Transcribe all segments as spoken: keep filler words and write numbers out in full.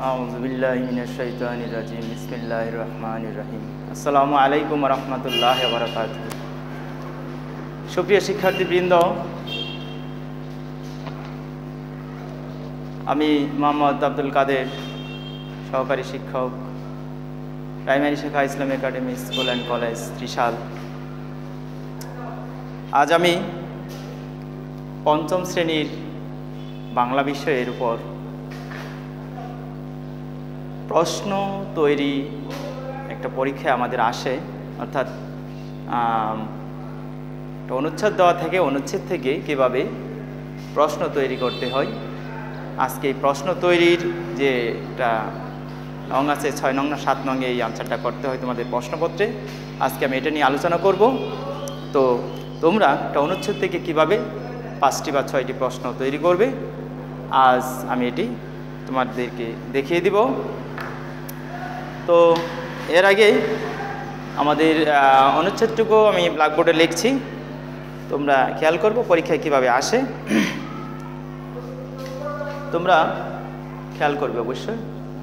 আউযু বিল্লাহি মিনাশ শাইতানির রাজিম বিসমিল্লাহির রহমানির রহিম আসসালামু আলাইকুম ওয়া রাহমাতুল্লাহি ওয়া বারাকাতুহু। সুপ্রিয় শিক্ষার্থীবৃন্দ, আমি মোহাম্মদ আব্দুল কাদের, সহকারী শিক্ষক, প্রাইমারি শাখা Islam academy school and college Trishal. আজ আমি পঞ্চম শ্রেণীর বাংলা বিষয়ের উপর প্রশ্ন তৈরি একটা পরীক্ষা আমাদের আসে, অর্থাৎ অনুচ্ছেদ দেওয়া থেকে অনুচ্ছেদ থেকে কীভাবে প্রশ্ন তৈরি করতে হয়। আজকে এই প্রশ্ন তৈরির যে একটা নং আছে, ছয় নং না সাত নংয়ে এই আনসারটা করতে হয় তোমাদের প্রশ্নপত্রে। আজকে আমি এটা নিয়ে আলোচনা করব। তো তোমরা একটা অনুচ্ছেদ থেকে কীভাবে পাঁচটি বা ছয়টি প্রশ্ন তৈরি করবে, আজ আমি এটি তোমাদেরকে দেখিয়ে দিব। তো এর আগে আমাদের অনুচ্ছেদটুকু আমি ব্ল্যাকবোর্ডে লিখছি, তোমরা খেয়াল করবো পরীক্ষায় কিভাবে আসে, তোমরা খেয়াল করবে অবশ্যই।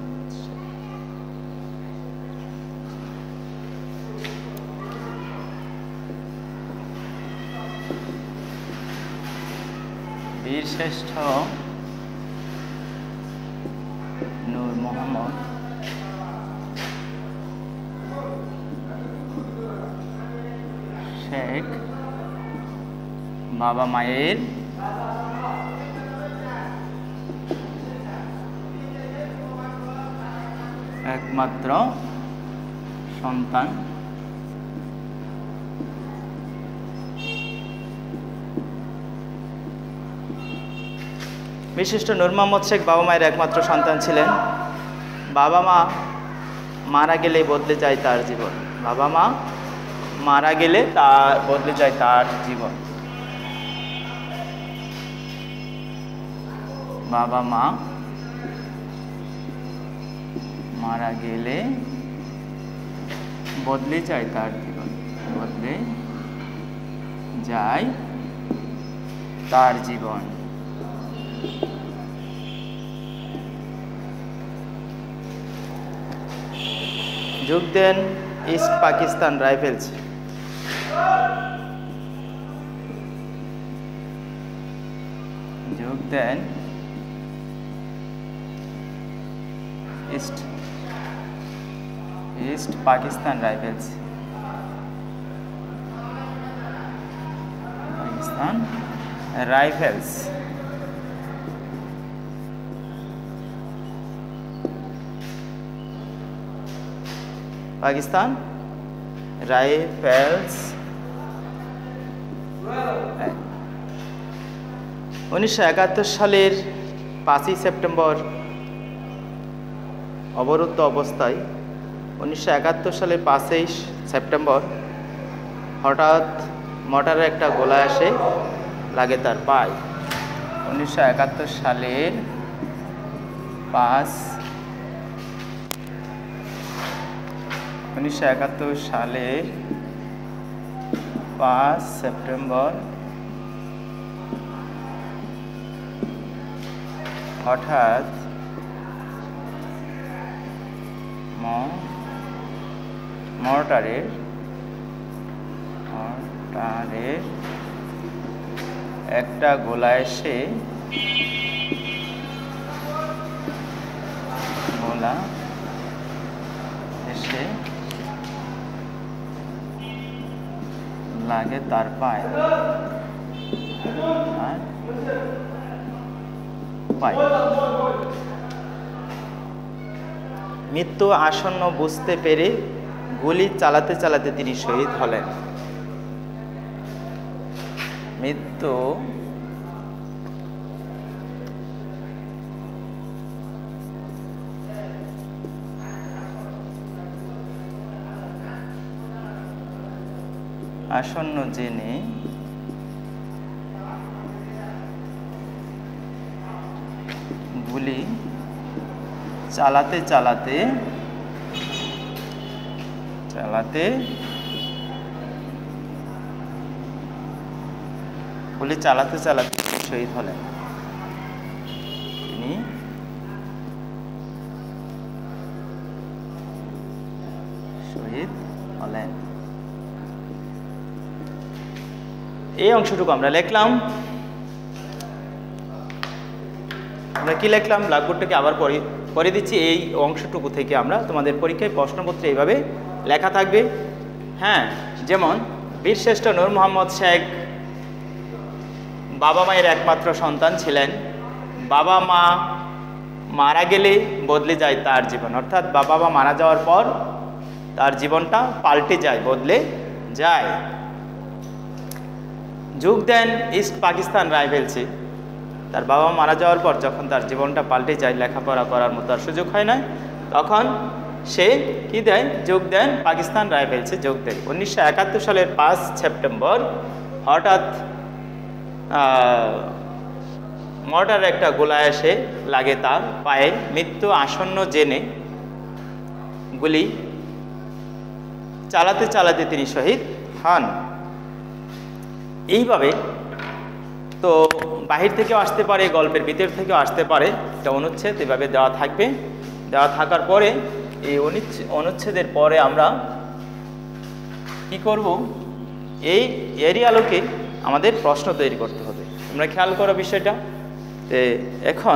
বীরশ্রেষ্ঠ নূর মোহাম্মদ শেখ বাবা মায়ের একমাত্র সন্তান। বিশিষ্ট নূর মোহাম্মদ শেখ বাবা মায়ের একমাত্র সন্তান ছিলেন। বাবা মা মারা গেলে বদলে যায় তার জীবন। বাবা মা মারা গেলে তার বদলে যায় তার জীবন। বাবা মা মারা গেলে বদলে যায় তার জীবন, বদলে যায় তার জীবন। যোগ দেন ইস্ট পাকিস্তান রাইফেলস। যোগ দেন East East Pakistan Rifles. Pakistan Rifles. Pakistan Rifles উনিশশো একাত্তর সালের পাঁচই সেপ্টেম্বর অবরুদ্ধ অবস্থায় উনিশশো একাত্তর সালের পাঁচই সেপ্টেম্বর হঠাৎ মোটরের একটা গোলা এসে লাগে তার পায়ে। উনিশশো একাত্তর সালের পাঁচ উনিশশো একাত্তর সালের পাঁচ সেপ্টেম্বর হঠাৎ মর্টারের মর্টারের একটা গোলা এসে গোলা এসে লাগে তার পায়ে। মৃত্যু আসন্ন বুঝতে পেরে গুলি চালাতে চালাতে তিনি শহীদ হলেন। মৃত্যু আসন্ন জেনে গুলি চালাতে চালাতে চালাতে গুলি চালাতে চালাতে শহীদ হলেন। তিনি শহীদ হলেন। এই অংশটুকু আমরা লিখলাম। আমরা কি লিখলাম ব্ল্যাকবোর্ডটাকে আবার পড়ে পড়ে দিচ্ছি। এই অংশটুকু থেকে আমরা তোমাদের পরীক্ষায় প্রশ্নপত্রে এইভাবে লেখা থাকবে। হ্যাঁ, যেমন বীরশ্রেষ্ঠ নূর মোহাম্মদ শেখ বাবা মায়ের একমাত্র সন্তান ছিলেন। বাবা মা মারা গেলে বদলে যায় তার জীবন, অর্থাৎ বাবা মা মারা যাওয়ার পর তার জীবনটা পাল্টে যায়, বদলে যায়। যোগ দেন ইস্ট পাকিস্তান রাইফেলসে। তার বাবা মারা যাওয়ার পর যখন তার জীবনটা পাল্টে যায়, লেখাপড়া করার মতো আর সুযোগ হয় না, তখন সে কি দেয়, যোগ দেন পাকিস্তান রাইফেলসে যোগ দেয়। উনিশশো একাত্তর সালের পাঁচ সেপ্টেম্বর হঠাৎ মর্টার একটা গোলা এসে লাগে তার পায়ে। মৃত্যু আসন্ন জেনে গুলি চালাতে চালাতে তিনি শহীদ হন। এইভাবে তো বাহির থেকেও আসতে পারে, গল্পের ভিতর থেকেও আসতে পারে, এটা অনুচ্ছেদ এভাবে দেওয়া থাকবে। দেওয়া থাকার পরে এই অনুচ্ছেদের পরে আমরা কি করব, এই এরই আলোকে আমাদের প্রশ্ন তৈরি করতে হবে। তোমরা খেয়াল করো বিষয়টা। এখন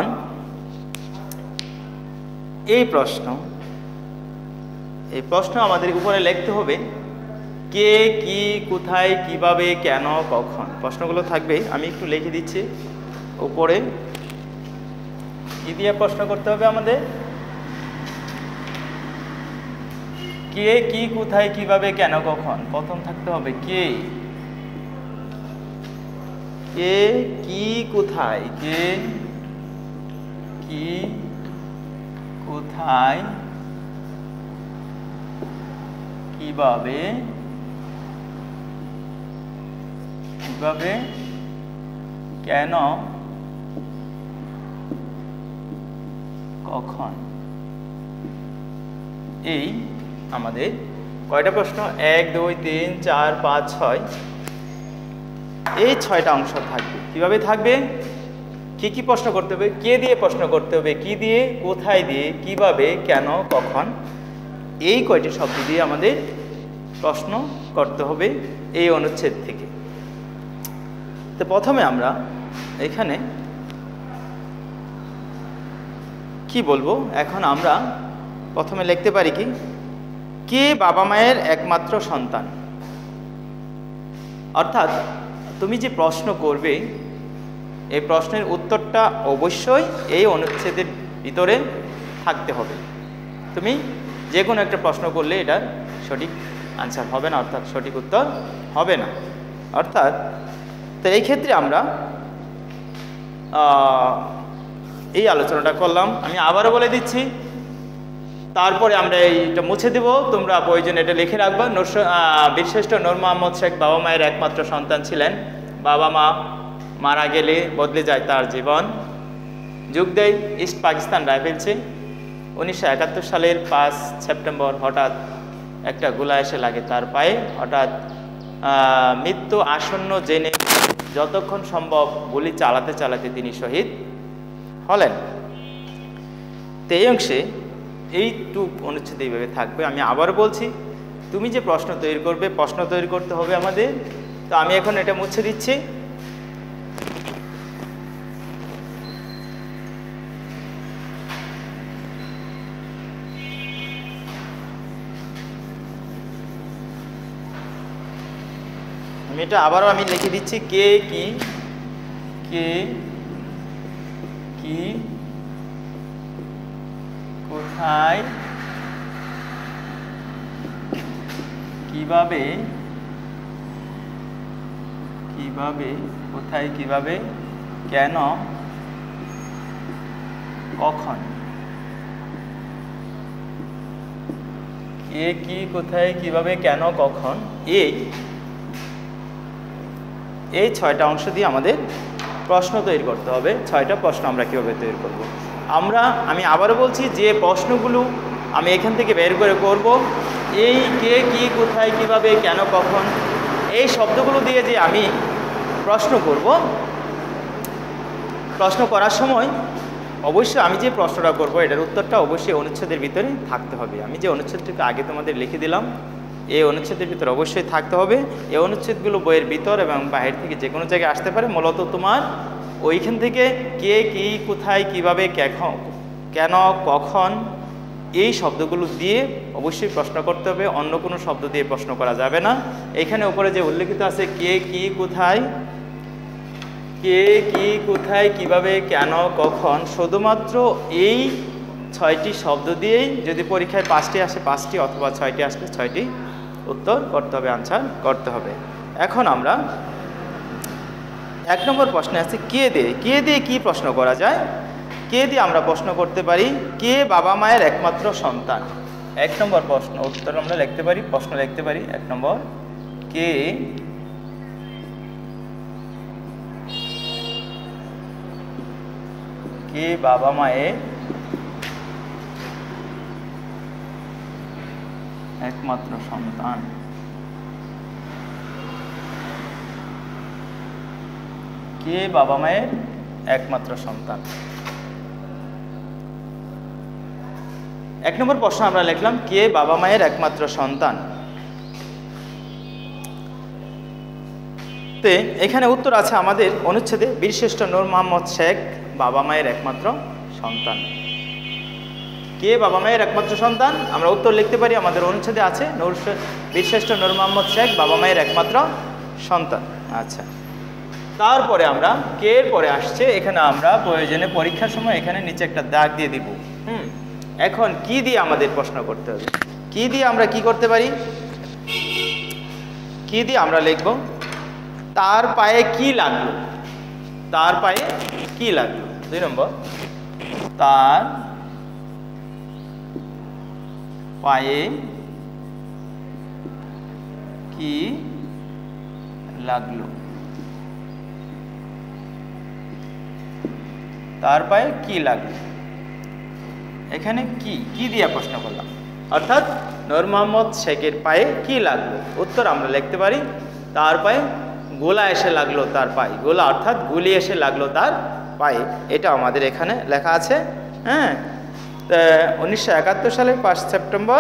এই প্রশ্ন এই প্রশ্ন আমাদের উপরে লিখতে হবে কে, কি, কোথায়, কিভাবে, কেন, কখন। প্রশ্নগুলো থাকবে, আমি একটু লিখে দিচ্ছি উপরে। কি দিয়ে প্রশ্ন করতে হবে আমাদের? কে, কি, কোথায়, কিভাবে, কেন, কখন। প্রথম থাকতে হবে কে, কে, কি, কোথায়, কে, কি, কোথায়, কিভাবে, কিভাবে, কেন, কখন। এই আমাদের কয়টা প্রশ্ন? এক, দুই, তিন, চার, পাঁচ, ছয়, এই ছয়টা অংশ থাকবে। কিভাবে থাকবে? কি কি প্রশ্ন করতে হবে? কে দিয়ে প্রশ্ন করতে হবে, কি দিয়ে, কোথায় দিয়ে, কিভাবে, কেন, কখন, এই কয়টি শব্দ দিয়ে আমাদের প্রশ্ন করতে হবে এই অনুচ্ছেদ থেকে। তো প্রথমে আমরা এখানে কি বলবো, এখন আমরা প্রথমে লিখতে পারি কি, কে বাবা মায়ের একমাত্র সন্তান। অর্থাৎ তুমি যে প্রশ্ন করবে, এই প্রশ্নের উত্তরটা অবশ্যই এই অনুচ্ছেদের ভিতরে থাকতে হবে। তুমি যে কোনো একটা প্রশ্ন করলে এটার সঠিক আনসার হবে না, অর্থাৎ সঠিক উত্তর হবে না। অর্থাৎ তো এই ক্ষেত্রে আমরা এই আলোচনাটা করলাম। আমি আবারও বলে দিচ্ছি, তারপরে আমরা এইটা মুছে দেব। তোমরা প্রয়োজন এটা লিখে রাখবা। বীরশ্রেষ্ঠ নূর মোহাম্মদ শেখ বাবা মায়ের একমাত্র সন্তান ছিলেন। বাবা মা মারা গেলে বদলে যায় তার জীবন। যোগ দেয় ইস্ট পাকিস্তান রাইফেলসে। উনিশশো একাত্তর সালের পাঁচ সেপ্টেম্বর হঠাৎ একটা গোলা এসে লাগে তার পায়ে। হঠাৎ মৃত্যু আসন্ন জেনে যতক্ষণ সম্ভব গুলি চালাতে চালাতে তিনি শহীদ হলেন। তো এই অংশে এইটুক অনুচ্ছেদ এইভাবে থাকবে। আমি আবার বলছি, তুমি যে প্রশ্ন তৈরি করবে, প্রশ্ন তৈরি করতে হবে আমাদের। তো আমি এখন এটা মুছে দিচ্ছি। আমি এটা আবারও আমি লিখে দিচ্ছি, কে, কি, কে, কি, কোথায়, কিভাবে, কিভাবে, কোথায়, কিভাবে, কেন, কখন। কে, কি, কোথায়, কিভাবে, কেন, কখন, এই এই ছয়টা অংশ দিয়ে আমাদের প্রশ্ন তৈরি করতে হবে। ছয়টা প্রশ্ন আমরা কীভাবে তৈরি করব। আমরা আমি আবারও বলছি, যে প্রশ্নগুলো আমি এখান থেকে বের করে করব, এই কে, কি, কোথায়, কিভাবে, কেন, কখন, এই শব্দগুলো দিয়ে যে আমি প্রশ্ন করব, প্রশ্ন করার সময় অবশ্যই আমি যে প্রশ্নটা করব এটার উত্তরটা অবশ্যই অনুচ্ছেদের ভিতরে থাকতে হবে। আমি যে অনুচ্ছেদটিকে আগে তোমাদের লিখে দিলাম এই অনুচ্ছেদের ভিতরে অবশ্যই থাকতে হবে। এই অনুচ্ছেদগুলো বইয়ের ভিতর এবং বাহির থেকে যে কোনো জায়গায় আসতে পারে। মূলত তোমার ওইখান থেকে কে কী কোথায় কীভাবে কেন কখন এই শব্দগুলো দিয়ে অবশ্যই প্রশ্ন করতে হবে, অন্য কোনো শব্দ দিয়ে প্রশ্ন করা যাবে না। এখানে উপরে যে উল্লেখিত আছে কে কী কোথায়, কে কী কোথায় কিভাবে কেন কখন, শুধুমাত্র এই ছয়টি শব্দ দিয়েই যদি পরীক্ষায় পাঁচটি আসে পাঁচটি অথবা ছয়টি আসলে ছয়টি উত্তর করতে হবে, আনসার করতে হবে। এখন আমরা এক নম্বর প্রশ্নে আছে কে দিয়ে। কে দিয়ে কি প্রশ্ন করা যায়? কে দিয়ে আমরা প্রশ্ন করতে পারি কে বাবা মায়ের একমাত্র সন্তান। এক নম্বর প্রশ্ন উত্তর আমরা লিখতে পারি, প্রশ্ন লিখতে পারি এক নম্বর কে কে বাবা মায়ের একমাত্র সন্তান। কে বাবা মায়ের একমাত্র সন্তান। এক নম্বর প্রশ্ন আমরা লিখলাম কে বাবা মায়ের একমাত্র সন্তান। তে এখানে উত্তর আছে আমাদের অনুচ্ছেদে বীরশ্রেষ্ঠ নূর মোহাম্মদ শেখ বাবা মায়ের একমাত্র সন্তান। কে বাবা মায়ের একমাত্র সন্তান আমরা উত্তর লিখতে পারি আমাদের অনুচ্ছেদে আছে নূর বীরশ্রেষ্ঠ নূর মোহাম্মদ শেখ বাবা মায়ের একমাত্র সন্তান। আচ্ছা, তারপরে আমরা কে এর পরে আসছে এখানে আমরা প্রয়োজনে পরীক্ষার সময় এখানে নিচে একটা দাগ দিয়ে দিব। হুম এখন কি দিয়ে আমাদের প্রশ্ন করতে হবে? কি দিয়ে আমরা কি করতে পারি? কি দিয়ে আমরা লিখব তার পায়ে কি লাগলো। তার পায়ে কি লাগলো। দুই নম্বর তার পায়ে কি লাগলো। তার পায়ে কি লাগলো। এখানে কি কি দিয়ে প্রশ্ন করলাম, অর্থাৎ নূর মোহাম্মদ শেখের পায়ে কি লাগলো। উত্তর আমরা লিখতে পারি তার পায়ে গোলা এসে লাগলো তার পায়ে। গোলা অর্থাৎ গুলি এসে লাগলো তার পায়ে, এটা আমাদের এখানে লেখা আছে। হ্যাঁ, উনিশশো একাত্তর সালের পাঁচ সেপ্টেম্বর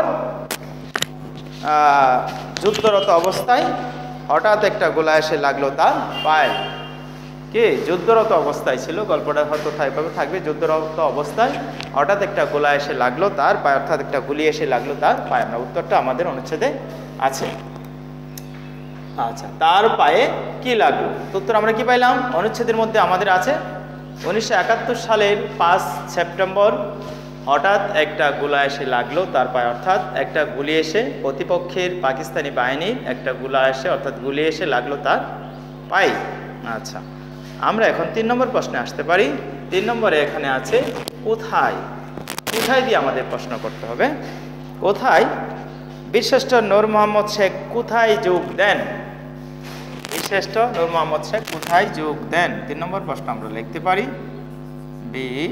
যুদ্ধরত অবস্থায় হঠাৎ একটা গোলা এসে লাগলো তার পায়ে। কে যুদ্ধরত অবস্থায় ছিল, গল্পটা হয়তো থাকবে যুদ্ধরত অবস্থায় হঠাৎ একটা গোলা এসে লাগলো তার পায়ে, অর্থাৎ একটা গুলি এসে লাগলো তার পায়ে। আমরা উত্তরটা আমাদের অনুচ্ছেদে আছে। আচ্ছা, তার পায়ে কি লাগলো উত্তর আমরা কি পাইলাম অনুচ্ছেদের মধ্যে আমাদের আছে উনিশশো একাত্তর সালের পাঁচ সেপ্টেম্বর হঠাৎ একটা গোলা এসে লাগলো তার পায়ে, অর্থাৎ একটা গুলি এসে প্রতিপক্ষের পাকিস্তানি বাহিনীর একটা গোলা এসে অর্থাৎ গুলি এসে লাগলো তার পায়ে। আচ্ছা, আমরা এখন তিন নম্বর প্রশ্নে আসতে পারি। তিন নম্বরে এখানে আছে কোথায়। কোথায় দিয়ে আমাদের প্রশ্ন করতে হবে। কোথায় বীরশ্রেষ্ঠ নূর মোহাম্মদ শেখ কোথায় যোগ দেন। বীরশ্রেষ্ঠ নূর মোহাম্মদ শেখ কোথায় যোগ দেন। তিন নম্বর প্রশ্ন আমরা লিখতে পারি বীর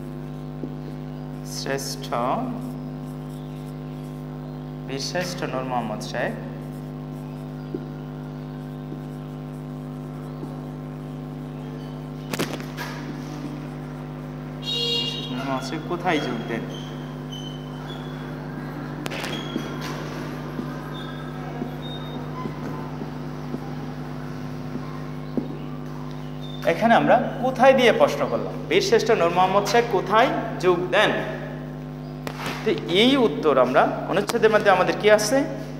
শ্রেষ্ঠ বীরশ্রেষ্ঠ নূর মোহাম্মদ শেখ কোথায় যোগ দেন। এখানে আমরা কোথায় দিয়ে প্রশ্ন করলাম বীরশ্রেষ্ঠ নূর মোহাম্মদ শেখ কোথায় যোগ দেন। তো এই উত্তর আমরা অনুচ্ছেদের মধ্যে আমাদের কি আছে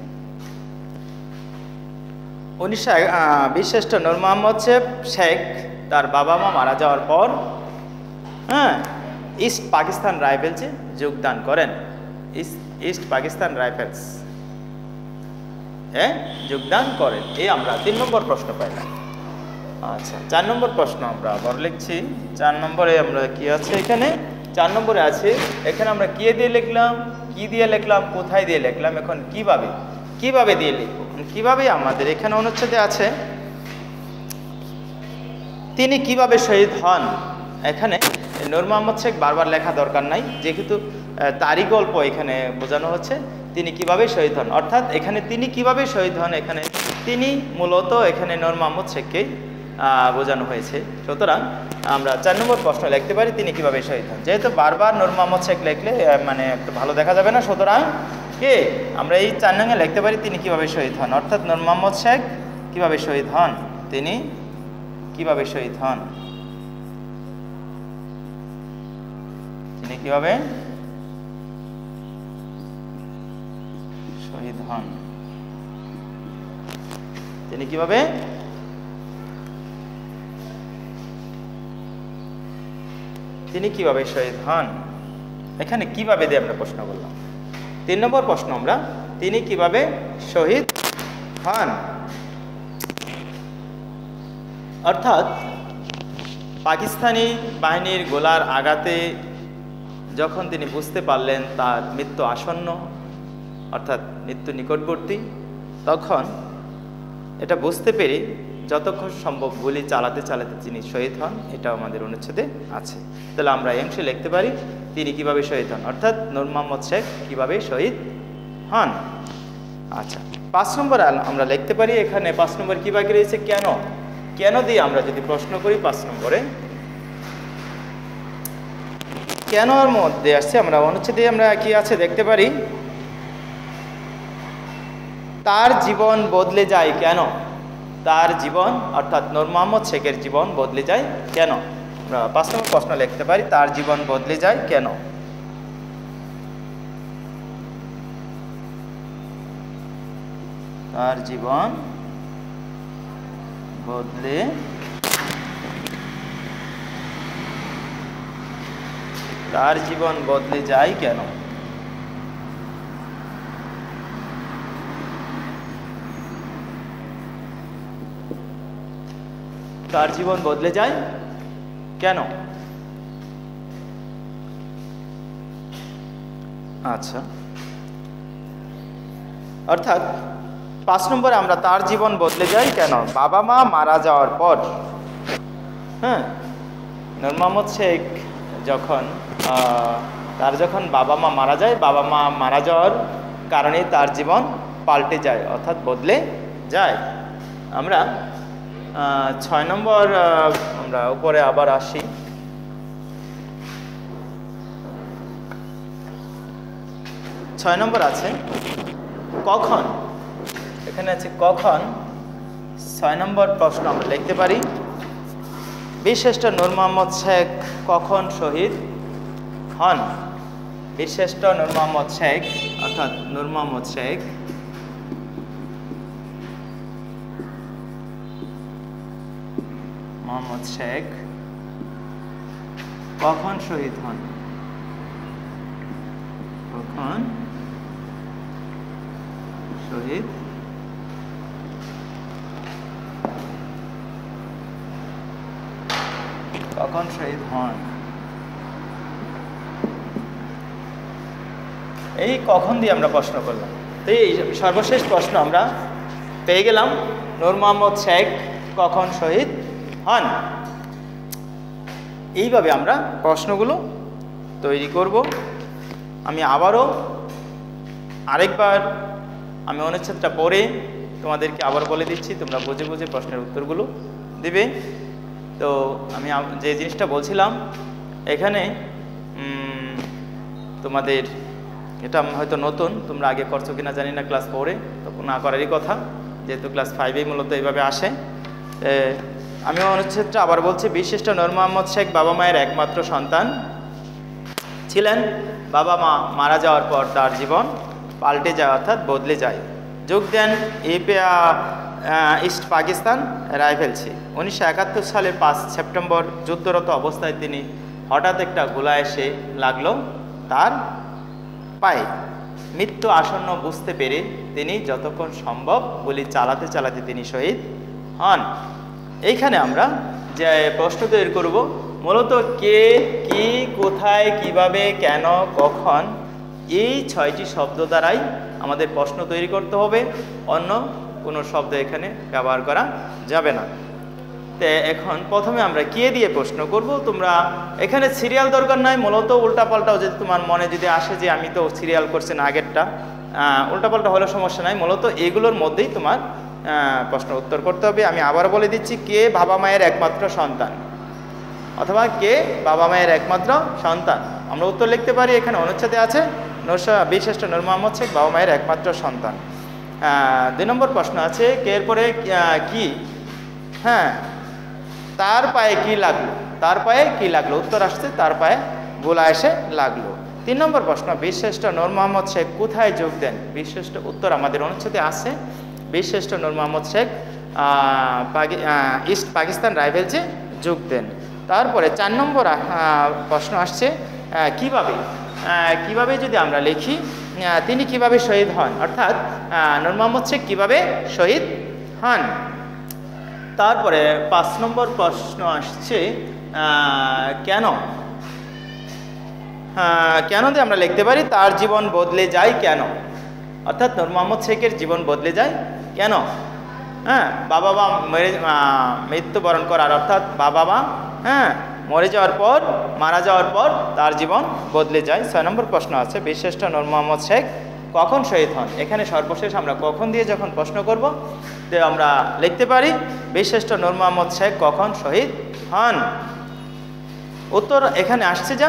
উনিশশো বীরশ্রেষ্ঠ নূর মোহাম্মদ শেখ তার বাবা মা মারা যাওয়ার পর হ্যাঁ ইস্ট পাকিস্তান রাইফেলসে যোগদান করেন। ইস্ট পাকিস্তান রাইফেলস হ্যাঁ যোগদান করেন। এই আমরা তিন নম্বর প্রশ্ন পাইলাম। আচ্ছা, চার নম্বর প্রশ্ন আমরা আবার লিখছি। চার নম্বরে আমরা কি আছে এখানে চার নম্বরে আছে এখানে আমরা কে দিয়ে লিখলাম, কি দিয়ে লিখলাম, কোথায় দিয়ে লিখলাম, এখন কিভাবে কিভাবে দিয়ে লিখব। কিভাবে আমাদের এখানে অনুচ্ছেদে আছে তিনি কিভাবে শহীদ হন। এখানে নূর মোহাম্মদ শেখ বারবার লেখা দরকার নাই, যেহেতু তারই গল্প এখানে বোঝানো হচ্ছে তিনি কিভাবে শহীদ হন, অর্থাৎ এখানে তিনি কিভাবে শহীদ হন এখানে তিনি মূলত এখানে নূর মোহাম্মদ শেখকে বোঝানো হয়েছে। সুতরাং আমরা চার নম্বর প্রশ্ন লিখতে পারি তিনি কিভাবে শহীদ হন। যেহেতু বারবার নূর মোহাম্মদ শেখ লিখলে মানে একটু ভালো দেখা যাবে না, সুতরাং কে আমরা এই চার নঙ্গে লিখতে পারি তিনি কিভাবে শহীদ হন, অর্থাৎ নূর মোহাম্মদ শেখ কিভাবে শহীদ হন, তিনি কিভাবে শহীদ হন, তিনি কিভাবে শহীদ হন, তিনি কিভাবে তিনি কিভাবে শহীদ হন। এখানে কিভাবে দিয়ে আমরা প্রশ্ন করলাম। তিন নম্বর প্রশ্ন আমরা তিনি কিভাবে শহীদ হন, অর্থাৎ পাকিস্তানি বাহিনীর গোলার আঘাতে যখন তিনি বুঝতে পারলেন তার মৃত্যু আসন্ন, অর্থাৎ মৃত্যু নিকটবর্তী, তখন এটা বুঝতে পেরে যতক্ষণ সম্ভব গুলি চালাতে চালাতে তিনি শহীদ হন, এটা আমাদের অনুচ্ছেদে আছে। তাহলে আমরা এই অংশে লিখতে পারি তিনি কিভাবে শহীদ হন, অর্থাৎ নূর মোহাম্মদ শেখ কিভাবে শহীদ হন। আচ্ছা, পাঁচ নম্বর আমরা লিখতে পারি, এখানে পাঁচ নম্বর কি বাকি রয়েছে, কেন। কেন দিয়ে আমরা যদি প্রশ্ন করি পাঁচ নম্বরে, কেনর মধ্যে আসছে আমরা অনুচ্ছেদে আমরা কি আছে দেখতে পারি, তার জীবন বদলে যায় কেন, তার জীবন অর্থাৎ নূর মোহাম্মদ শেখের জীবন বদলে যায় কেন। আমরা পাঁচ নম্বর প্রশ্ন লিখতে পারি তার জীবন বদলে যায় কেন। তার জীবন বদলে তার জীবন বদলে যায় কেন। তার জীবন বদলে যায় কেন। আচ্ছা, অর্থাৎ পাঁচ নম্বরে আমরা তার জীবন বদলে যায় কেন, বাবা মা মারা যাওয়ার পর, হ্যাঁ, নূর মোহাম্মদ শেখ যখন তার যখন বাবা মা মারা যায়, বাবা মা মারা যাওয়ার কারণে তার জীবন পাল্টে যায়, অর্থাৎ বদলে যায়। আমরা ছয় নম্বর আমরা উপরে আবার আসি, ছয় নম্বর আছে কখন, এখানে আছে কখন। ছয় নম্বর প্রশ্ন আমরা লিখতে পারি বীরশ্রেষ্ঠ নূর মোহাম্মদ শেখ কখন শহীদ হন। বীরশ্রেষ্ঠ নূর মোহাম্মদ শেখ অর্থাৎ নূর মোহাম্মদ শেখ মোহাম্মদ শেখ কখন শহীদ হন, কখন শহীদ কখন শহীদ হন। এই কখন দিয়ে আমরা প্রশ্ন করলাম। তো এই সর্বশেষ প্রশ্ন আমরা পেয়ে গেলাম, নূর মোহাম্মদ শেখ কখন শহীদ হন। এইভাবে আমরা প্রশ্নগুলো তৈরি করব। আমি আবারও আরেকবার আমি অনুচ্ছেদটা পড়ে তোমাদেরকে আবার বলে দিচ্ছি, তোমরা বুঝে বুঝে প্রশ্নের উত্তরগুলো দিবে। তো আমি যে জিনিসটা বলছিলাম, এখানে তোমাদের এটা হয়তো নতুন, তোমরা আগে করছো কিনা জানি না, ক্লাস ফোরে তখন না করারই কথা, যেহেতু ক্লাস ফাইভেই মূলত এইভাবে আসে। আমি অনুচ্ছেদটা আবার বলছি, বীরশ্রেষ্ঠ নূর মোহাম্মদ শেখ বাবা মায়ের একমাত্র সন্তান ছিলেন। বাবা মা মারা যাওয়ার পর তার জীবন পাল্টে যায় অর্থাৎ বদলে যায়। যোগ দেন ইপিয়া ইস্ট পাকিস্তান রাইফেলসে। উনিশশো একাত্তর সালের পাঁচ সেপ্টেম্বর যুদ্ধরত অবস্থায় তিনি হঠাৎ একটা গোলা এসে লাগলো তার পায়ে। মৃত্যু আসন্ন বুঝতে পেরে তিনি যতক্ষণ সম্ভব গুলি চালাতে চালাতে তিনি শহীদ হন। এইখানে আমরা যে প্রশ্ন তৈরি করব, মূলত কে, কি, কোথায়, কিভাবে, কেন, কখন, এই ছয়টি শব্দ দ্বারাই আমাদের প্রশ্ন তৈরি করতে হবে, অন্য কোনো শব্দ এখানে ব্যবহার করা যাবে না। তো এখন প্রথমে আমরা কে দিয়ে প্রশ্ন করব। তোমরা এখানে সিরিয়াল দরকার নাই, মূলত উল্টাপাল্টাও যদি তোমার মনে যদি আসে যে আমি তো সিরিয়াল করছি না আগেরটা, উল্টাপাল্টা হলে সমস্যা নাই, মূলত এগুলোর মধ্যেই তোমার প্রশ্ন উত্তর করতে হবে। আমি আবার বলে দিচ্ছি, কে বাবা মায়ের একমাত্র সন্তান, অথবা কে বাবা মায়ের একমাত্র সন্তান। আমরা উত্তর লিখতে পারি, এখানে অনুচ্ছেদে আছে বীরশ্রেষ্ঠ নূর মোহাম্মদ শেখ বাবা মায়ের একমাত্র সন্তান। দুই নম্বর প্রশ্ন আছে, কে এরপরে কি, হ্যাঁ তার পায়ে কি লাগলো, তার পায়ে কি লাগলো, উত্তর আসছে তার পায়ে গোলা এসে লাগলো। তিন নম্বর প্রশ্ন, বীরশ্রেষ্ঠ নূর মোহাম্মদ শেখ কোথায় যোগ দেন, বীরশ্রেষ্ঠ উত্তর আমাদের অনুচ্ছেদে আছে, বীরশ্রেষ্ঠ নূর মোহাম্মদ শেখ ইস্ট পাকিস্তান রাইফেলসে যোগ দেন। তারপরে চার নম্বর প্রশ্ন আসছে, কিভাবে কিভাবে যদি আমরা লিখি, তিনি কিভাবে শহীদ হন, অর্থাৎ নূর মোহাম্মদ শেখ কিভাবে শহীদ হন। তারপরে পাঁচ নম্বর প্রশ্ন আসছে, কেন কেন দিয়ে আমরা লিখতে পারি, তার জীবন বদলে যায় কেন, অর্থাৎ নূর মোহাম্মদ শেখের জীবন বদলে যায় কেন। হ্যাঁ বাবা মা মরে মৃত্যুবরণ করার, অর্থাৎ বাবা মা হ্যাঁ মরে যাওয়ার পর, মারা যাওয়ার পর তার জীবন বদলে যায়। ছয় নম্বর প্রশ্ন আছে, বীরশ্রেষ্ঠ নূর মোহাম্মদ শেখ কখন শহীদ হন। এখানে সর্বশেষ আমরা কখন দিয়ে যখন প্রশ্ন করব, তো আমরা লিখতে পারি বীরশ্রেষ্ঠ নূর মোহাম্মদ শেখ কখন শহীদ হন। উত্তর এখানে আসছে যা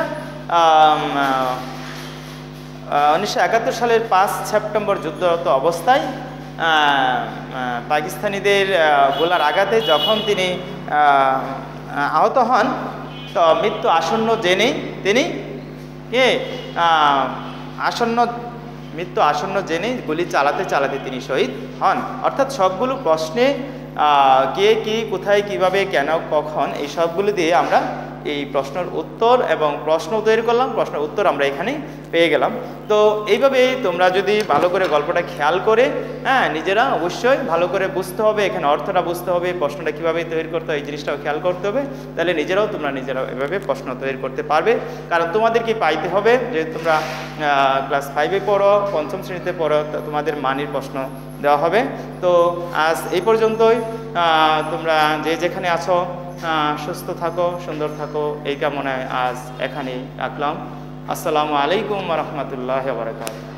উনিশশো একাত্তর সালের পাঁচ সেপ্টেম্বর যুদ্ধরত অবস্থায় পাকিস্তানিদের গোলার আঘাতে যখন তিনি আহত হন, তো মৃত্যু আসন্ন জেনেই তিনি কে আসন্ন মৃত্যু আসন্ন জেনেই গুলি চালাতে চালাতে তিনি শহীদ হন। অর্থাৎ সবগুলো প্রশ্নে কে কি কোথায় কিভাবে কেন কখন এই সবগুলো দিয়ে আমরা এই প্রশ্নের উত্তর এবং প্রশ্ন তৈরি করলাম, প্রশ্নের উত্তর আমরা এখানে পেয়ে গেলাম। তো এইভাবেই তোমরা যদি ভালো করে গল্পটা খেয়াল করে হ্যাঁ নিজেরা অবশ্যই ভালো করে বুঝতে হবে, এখানে অর্থটা বুঝতে হবে, প্রশ্নটা কীভাবে তৈরি করতে হয় এই জিনিসটাও খেয়াল করতে হবে, তাহলে নিজেরাও তোমরা নিজেরাও এভাবে প্রশ্ন তৈরি করতে পারবে। কারণ তোমাদেরকে পাইতে হবে যে তোমরা ক্লাস ফাইভে পড়ো, পঞ্চম শ্রেণীতে পড়ো, তোমাদের মানের প্রশ্ন দেওয়া হবে। তো আজ এই পর্যন্তই, তোমরা যে যেখানে আছো সুস্থ থাকো, সুন্দর থাকো, এই কামনায় আজ এখানেই রাখলাম। আসসালামু আলাইকুম ওয়া রাহমাতুল্লাহি ওয়া বারাকাতুহু।